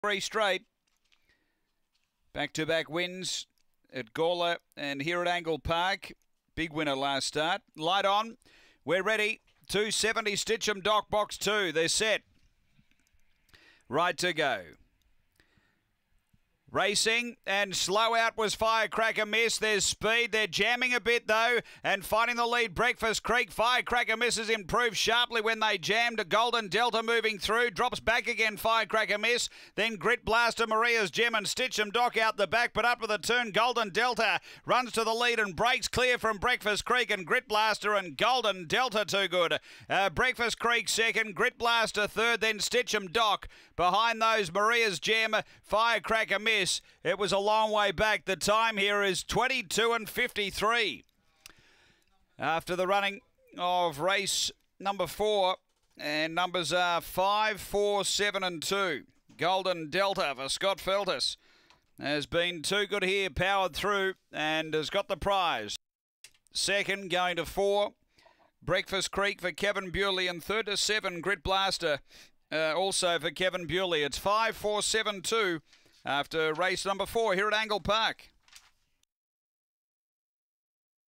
3 straight. Back-to-back wins at Gawler and here at Angle Park. Big winner last start. Light on. We're ready. 270 Stitchem Dock, box 2. They're set. Right to go. Racing and slow out was Firecracker Miss. There's speed. They're jamming a bit though and finding the lead. Breakfast Creek. Firecracker Miss has improved sharply when they jammed. Golden Delta moving through. Drops back again Firecracker Miss. Then Grit Blaster, Maria's Gem and Stitchem Dock out the back, but up with a turn. Golden Delta runs to the lead and breaks clear from Breakfast Creek and Grit Blaster and Golden Delta too good. Breakfast Creek second. Grit Blaster third. Then Stitchem Dock. Behind those Maria's Gem, Firecracker Miss. It was a long way back. The time here is 22:53. After the running of race number 4, and numbers are 5, 4, 7 and 2. Golden Delta for Scott Feltus has been too good here, powered through and has got the prize. Second going to 4, Breakfast Creek for Kevin Bewley, and third to 7, Grit Blaster also for Kevin Bewley. It's 5, 4, 7, 2. After race number 4 here at Angle Park.